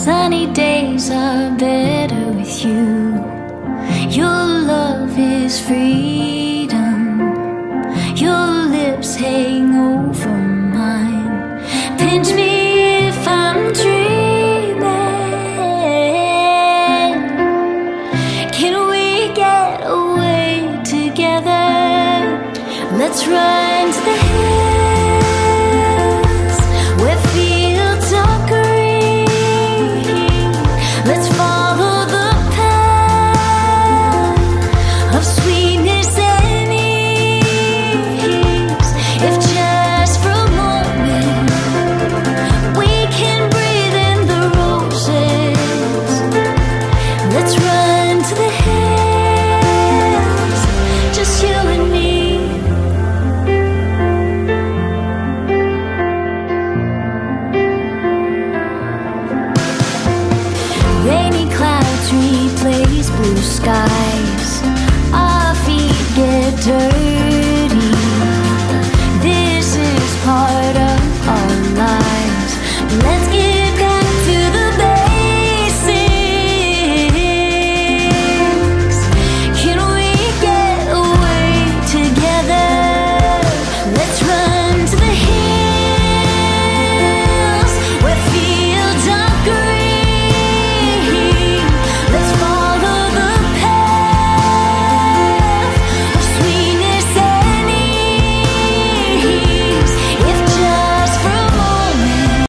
Sunny days are better with you. Your love is freedom. Your lips hang over mine. Pinch me if I'm dreaming. Can we get away together? Let's run to the hills where fields are green. Let's follow the path of sweetness and ease. If just for a moment we can breathe in the roses, let's run to the hills, just you and me. Rainy clouds replace blue sky.